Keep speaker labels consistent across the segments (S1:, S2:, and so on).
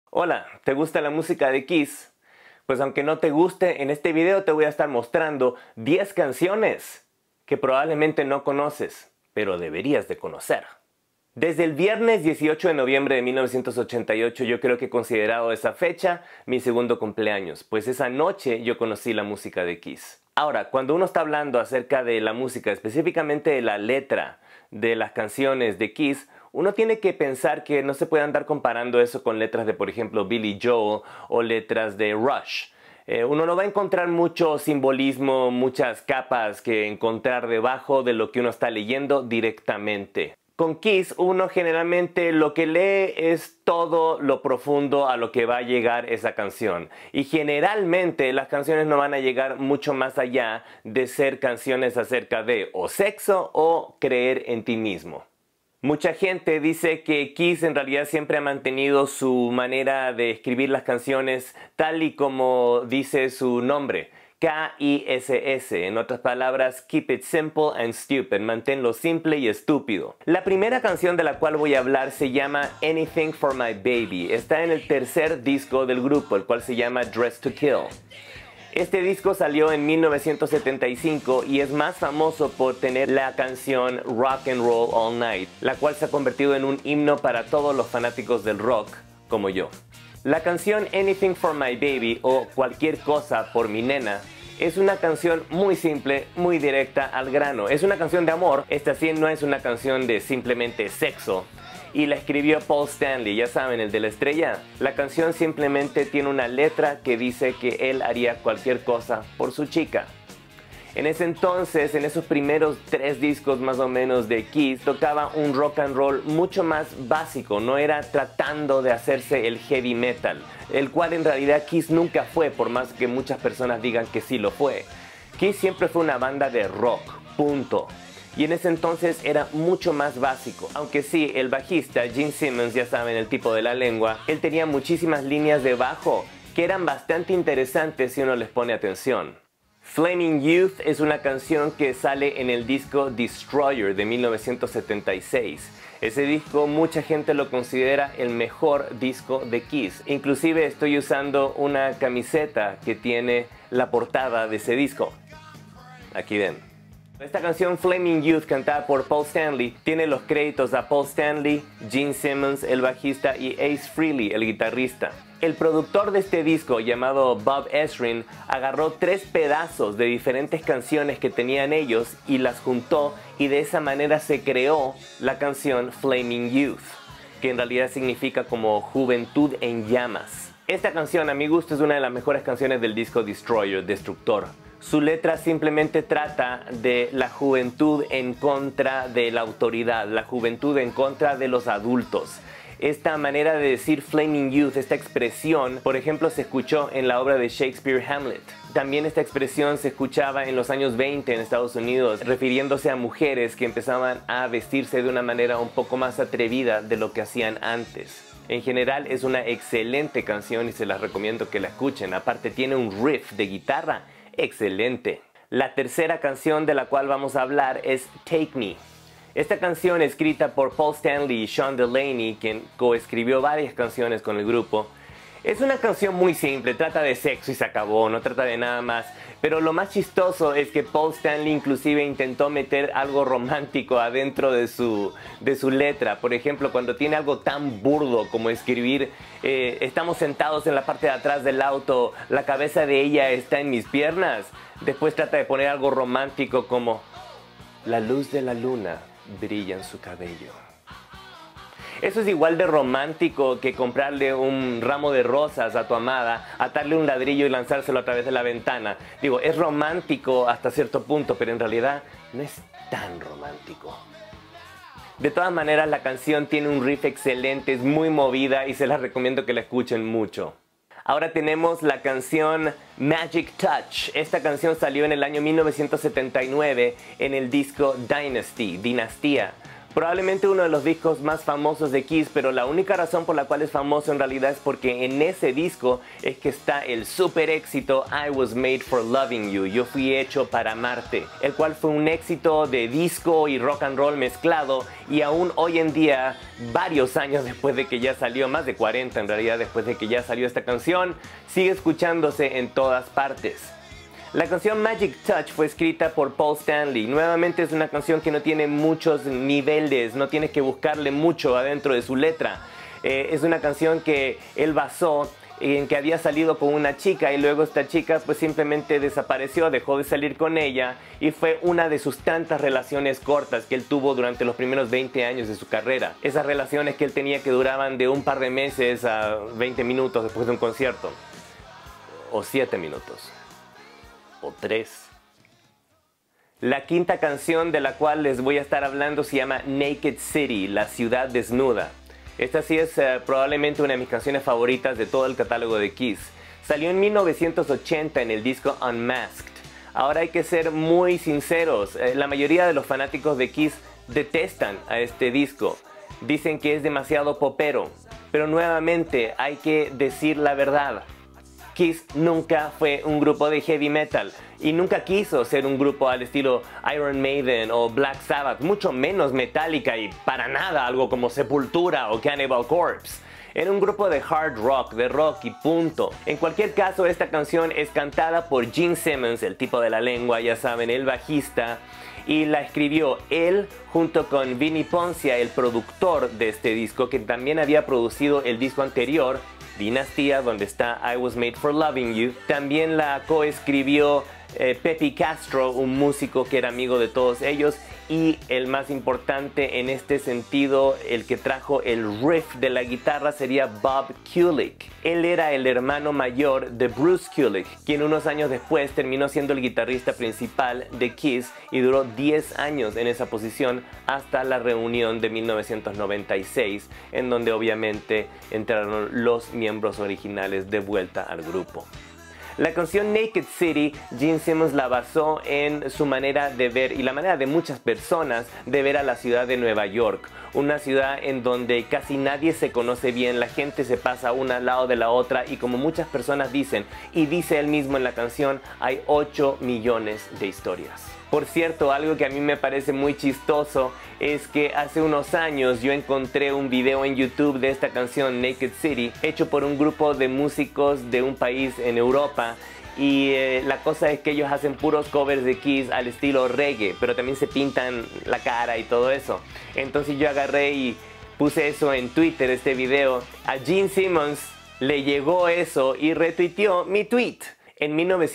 S1: Hola, ¿te gusta la música de Kiss? Pues aunque no te guste, en este video te voy a estar mostrando 10 canciones que probablemente no conoces, pero deberías de conocer. Desde el viernes 18 de noviembre de 1988 yo creo que he considerado esa fecha mi segundo cumpleaños, pues esa noche yo conocí la música de Kiss. Ahora, cuando uno está hablando acerca de la música, específicamente de la letra de las canciones de Kiss, uno tiene que pensar que no se puede andar comparando eso con letras de, por ejemplo, Billy Joel o letras de Rush. Uno no va a encontrar mucho simbolismo, muchas capas que encontrar debajo de lo que uno está leyendo directamente. Con Kiss uno generalmente lo que lee es todo lo profundo a lo que va a llegar esa canción. Y generalmente las canciones no van a llegar mucho más allá de ser canciones acerca de o sexo o creer en ti mismo. Mucha gente dice que Kiss en realidad siempre ha mantenido su manera de escribir las canciones tal y como dice su nombre. K-I-S-S, en otras palabras, keep it simple and stupid, manténlo simple y estúpido. La primera canción de la cual voy a hablar se llama Anything for My Baby. Está en el tercer disco del grupo, el cual se llama Dressed to Kill. Este disco salió en 1975 y es más famoso por tener la canción Rock and Roll All Night, la cual se ha convertido en un himno para todos los fanáticos del rock, como yo. La canción Anything for My Baby o Cualquier Cosa por Mi Nena es una canción muy simple, muy directa al grano. Es una canción de amor, esta sí no es una canción de simplemente sexo. Y la escribió Paul Stanley, ya saben, el de la estrella. La canción simplemente tiene una letra que dice que él haría cualquier cosa por su chica. En ese entonces, en esos primeros 3 discos más o menos de Kiss, tocaba un rock and roll mucho más básico, no era tratando de hacerse el heavy metal, el cual en realidad Kiss nunca fue, por más que muchas personas digan que sí lo fue. Kiss siempre fue una banda de rock, punto. Y en ese entonces era mucho más básico. Aunque sí, el bajista, Gene Simmons, ya saben, el tipo de la lengua, él tenía muchísimas líneas de bajo que eran bastante interesantes si uno les pone atención. Flaming Youth es una canción que sale en el disco Destroyer de 1976. Ese disco mucha gente lo considera el mejor disco de Kiss. Inclusive estoy usando una camiseta que tiene la portada de ese disco. Aquí ven. Esta canción Flaming Youth, cantada por Paul Stanley, tiene los créditos a Paul Stanley, Gene Simmons, el bajista, y Ace Frehley, el guitarrista. El productor de este disco, llamado Bob Ezrin, agarró 3 pedazos de diferentes canciones que tenían ellos y las juntó, y de esa manera se creó la canción Flaming Youth, que en realidad significa como juventud en llamas. Esta canción, a mi gusto, es una de las mejores canciones del disco Destroyer, Destructor. Su letra simplemente trata de la juventud en contra de la autoridad, la juventud en contra de los adultos. Esta manera de decir Flaming Youth, esta expresión, por ejemplo, se escuchó en la obra de Shakespeare Hamlet. También esta expresión se escuchaba en los años 20 en Estados Unidos, refiriéndose a mujeres que empezaban a vestirse de una manera un poco más atrevida de lo que hacían antes. En general es una excelente canción y se las recomiendo que la escuchen. Aparte tiene un riff de guitarra excelente. La tercera canción de la cual vamos a hablar es Take Me. Esta canción, escrita por Paul Stanley y Sean Delaney, quien coescribió varias canciones con el grupo, es una canción muy simple, trata de sexo y se acabó, no trata de nada más. Pero lo más chistoso es que Paul Stanley inclusive intentó meter algo romántico adentro de su letra. Por ejemplo, cuando tiene algo tan burdo como escribir estamos sentados en la parte de atrás del auto, la cabeza de ella está en mis piernas. Después trata de poner algo romántico como la luz de la luna brilla en su cabello. Eso es igual de romántico que comprarle un ramo de rosas a tu amada, atarle un ladrillo y lanzárselo a través de la ventana. Digo, es romántico hasta cierto punto, pero en realidad no es tan romántico. De todas maneras, la canción tiene un riff excelente, es muy movida y se las recomiendo que la escuchen mucho. Ahora tenemos la canción Magic Touch. Esta canción salió en el año 1979 en el disco Dynasty, Dinastía. Probablemente uno de los discos más famosos de Kiss, pero la única razón por la cual es famoso en realidad es porque en ese disco es que está el super éxito I Was Made for Loving You, Yo Fui Hecho para Amarte, el cual fue un éxito de disco y rock and roll mezclado, y aún hoy en día, varios años después de que ya salió, más de 40 en realidad después de que ya salió esta canción, sigue escuchándose en todas partes. La canción Magic Touch fue escrita por Paul Stanley. Nuevamente es una canción que no tiene muchos niveles, no tienes que buscarle mucho adentro de su letra. Es una canción que él basó en que había salido con una chica y luego esta chica pues simplemente desapareció, dejó de salir con ella, y fue una de sus tantas relaciones cortas que él tuvo durante los primeros 20 años de su carrera. Esas relaciones que él tenía que duraban de un par de meses a 20 minutos después de un concierto, o 7 minutos. O 3. La quinta canción de la cual les voy a estar hablando se llama Naked City, la ciudad desnuda. Esta sí es probablemente una de mis canciones favoritas de todo el catálogo de Kiss. Salió en 1980 en el disco Unmasked. Ahora hay que ser muy sinceros, la mayoría de los fanáticos de Kiss detestan a este disco. Dicen que es demasiado popero, pero nuevamente hay que decir la verdad. Kiss nunca fue un grupo de heavy metal y nunca quiso ser un grupo al estilo Iron Maiden o Black Sabbath, mucho menos Metallica y para nada algo como Sepultura o Cannibal Corpse. Era un grupo de hard rock, de rock y punto. En cualquier caso, esta canción es cantada por Gene Simmons, el tipo de la lengua, ya saben, el bajista, y la escribió él junto con Vinnie Poncia, el productor de este disco, que también había producido el disco anterior, Dinastía, donde está I Was Made for Loving You. También la coescribió Pepe Castro, un músico que era amigo de todos ellos, y el más importante en este sentido, el que trajo el riff de la guitarra, sería Bob Kulick. Él era el hermano mayor de Bruce Kulick, quien unos años después terminó siendo el guitarrista principal de Kiss y duró 10 años en esa posición hasta la reunión de 1996, en donde obviamente entraron los miembros originales de vuelta al grupo. La canción Naked City, Gene Simmons la basó en su manera de ver y la manera de muchas personas de ver a la ciudad de Nueva York. Una ciudad en donde casi nadie se conoce bien, la gente se pasa una al lado de la otra y como muchas personas dicen, y dice él mismo en la canción, hay 8 millones de historias. Por cierto, algo que a mí me parece muy chistoso es que hace unos años yo encontré un video en YouTube de esta canción Naked City hecho por un grupo de músicos de un país en Europa, y la cosa es que ellos hacen puros covers de Kiss al estilo reggae, pero también se pintan la cara y todo eso. Entonces yo agarré y puse eso en Twitter, este video. A Gene Simmons le llegó eso y retuiteó mi tweet. En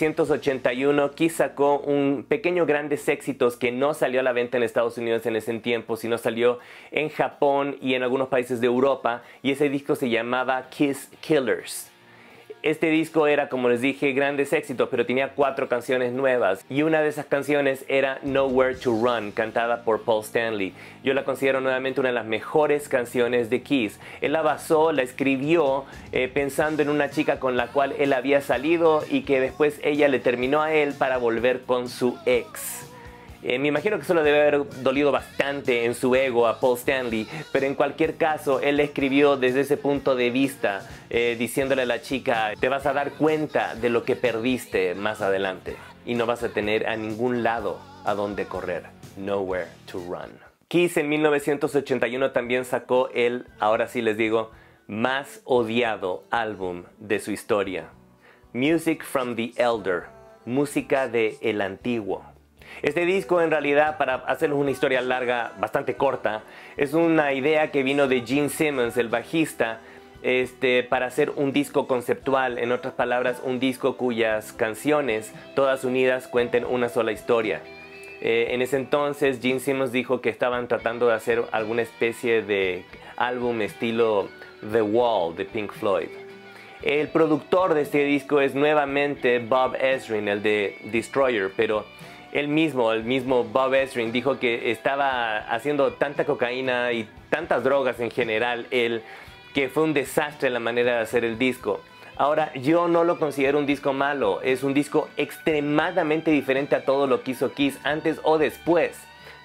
S1: 1981, Kiss sacó un pequeño grandes éxitos que no salió a la venta en Estados Unidos en ese tiempo, sino salió en Japón y en algunos países de Europa, y ese disco se llamaba Kiss Killers. Este disco era, como les dije, grandes éxitos, pero tenía 4 canciones nuevas, y una de esas canciones era Nowhere to Run, cantada por Paul Stanley. Yo la considero nuevamente una de las mejores canciones de Kiss. Él la basó, la escribió pensando en una chica con la cual él había salido y que después ella le terminó a él para volver con su ex. Me imagino que eso le debe haber dolido bastante en su ego a Paul Stanley, pero en cualquier caso él escribió desde ese punto de vista, diciéndole a la chica, te vas a dar cuenta de lo que perdiste más adelante y no vas a tener a ningún lado a donde correr. Nowhere to run. Kiss en 1981 también sacó el, ahora sí les digo, más odiado álbum de su historia. Music from the Elder, música de El Antiguo. Este disco, en realidad, para hacerles una historia larga, bastante corta, es una idea que vino de Gene Simmons, el bajista, para hacer un disco conceptual, en otras palabras, un disco cuyas canciones, todas unidas, cuenten una sola historia. En ese entonces, Gene Simmons dijo que estaban tratando de hacer alguna especie de álbum estilo The Wall de Pink Floyd. El productor de este disco es nuevamente Bob Ezrin, el de Destroyer, pero el mismo Bob Ezrin dijo que estaba haciendo tanta cocaína y tantas drogas en general, que fue un desastre la manera de hacer el disco. Ahora, yo no lo considero un disco malo, es un disco extremadamente diferente a todo lo que hizo Kiss antes o después.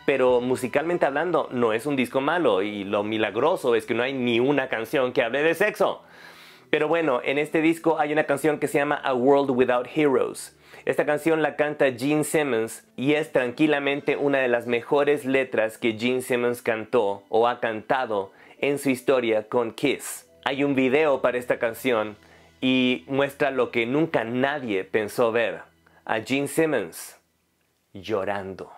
S1: pero musicalmente hablando no es un disco malo, y lo milagroso es que no hay ni una canción que hable de sexo. Pero bueno, en este disco hay una canción que se llama A World Without Heroes. Esta canción la canta Gene Simmons y es tranquilamente una de las mejores letras que Gene Simmons cantó o ha cantado en su historia con Kiss. Hay un video para esta canción y muestra lo que nunca nadie pensó ver: a Gene Simmons llorando.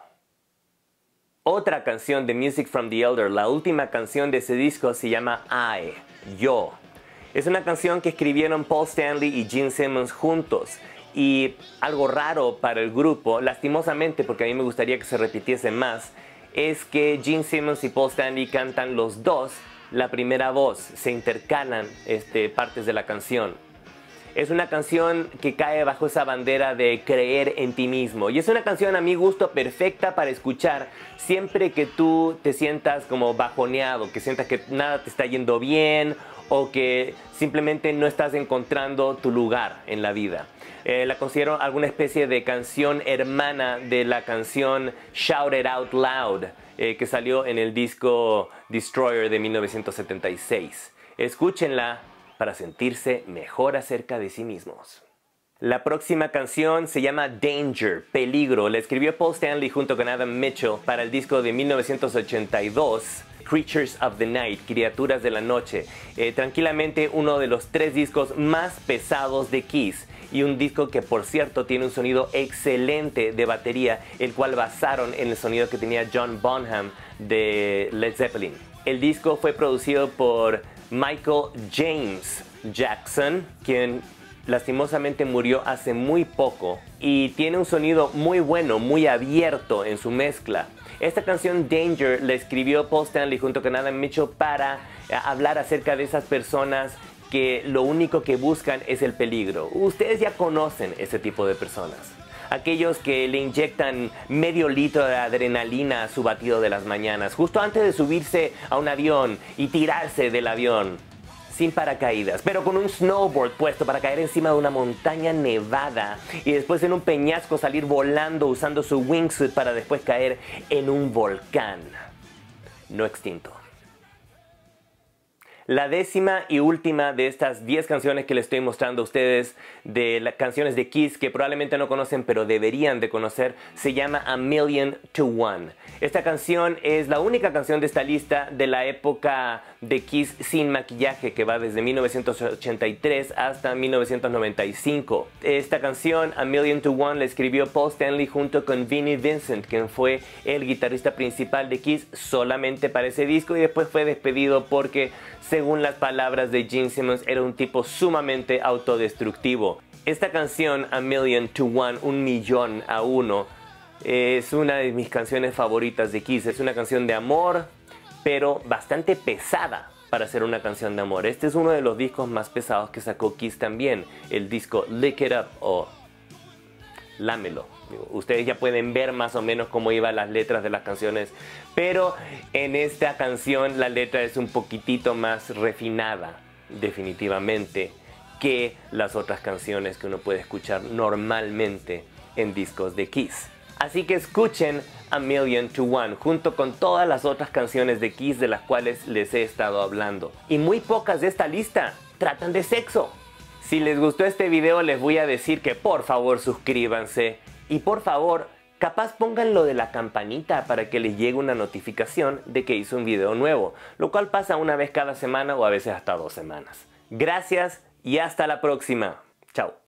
S1: Otra canción de Music from the Elder, la última canción de ese disco, se llama I, Yo. Es una canción que escribieron Paul Stanley y Gene Simmons juntos. Y algo raro para el grupo, lastimosamente, porque a mí me gustaría que se repitiese más, es que Gene Simmons y Paul Stanley cantan los dos la primera voz, se intercalan partes de la canción. Es una canción que cae bajo esa bandera de creer en ti mismo. Y es una canción, a mi gusto, perfecta para escuchar siempre que tú te sientas como bajoneado, que sientas que nada te está yendo bien o que simplemente no estás encontrando tu lugar en la vida. La considero alguna especie de canción hermana de la canción Shout It Out Loud, que salió en el disco Destroyer de 1976. Escúchenla para sentirse mejor acerca de sí mismos. La próxima canción se llama Danger, Peligro. La escribió Paul Stanley junto con Adam Mitchell para el disco de 1982, Creatures of the Night, Criaturas de la Noche. Tranquilamente uno de los 3 discos más pesados de Kiss, y un disco que, por cierto, tiene un sonido excelente de batería, el cual basaron en el sonido que tenía John Bonham de Led Zeppelin. El disco fue producido por Michael James Jackson, quien lastimosamente murió hace muy poco, y tiene un sonido muy bueno, muy abierto en su mezcla. Esta canción Danger la escribió Paul Stanley junto con Adam Mitchell para hablar acerca de esas personas que lo único que buscan es el peligro. Ustedes ya conocen ese tipo de personas. Aquellos que le inyectan medio litro de adrenalina a su batido de las mañanas, justo antes de subirse a un avión y tirarse del avión, sin paracaídas, pero con un snowboard puesto para caer encima de una montaña nevada y después en un peñasco salir volando usando su wingsuit para después caer en un volcán no extinto. La 10ª y última de estas 10 canciones que les estoy mostrando a ustedes, de las canciones de Kiss que probablemente no conocen pero deberían de conocer, se llama A Million to One. Esta canción es la única canción de esta lista de la época de Kiss sin maquillaje, que va desde 1983 hasta 1995. Esta canción, A Million to One, la escribió Paul Stanley junto con Vinnie Vincent, quien fue el guitarrista principal de Kiss solamente para ese disco, y después fue despedido porque, según las palabras de Gene Simmons, era un tipo sumamente autodestructivo. Esta canción, A Million to One, 1.000.000 es una de mis canciones favoritas de Kiss. Es una canción de amor, pero bastante pesada para ser una canción de amor. Este es uno de los discos más pesados que sacó Kiss también, el disco Lick It Up o Lámelo. Ustedes ya pueden ver más o menos cómo iban las letras de las canciones, pero en esta canción la letra es un poquitito más refinada, definitivamente, que las otras canciones que uno puede escuchar normalmente en discos de Kiss. Así que escuchen A Million to One junto con todas las otras canciones de Kiss de las cuales les he estado hablando. Y muy pocas de esta lista tratan de sexo. Si les gustó este video, les voy a decir que por favor suscríbanse y por favor capaz pongan lo de la campanita para que les llegue una notificación de que hice un video nuevo, lo cual pasa una vez cada semana o a veces hasta 2 semanas. Gracias y hasta la próxima. Chao.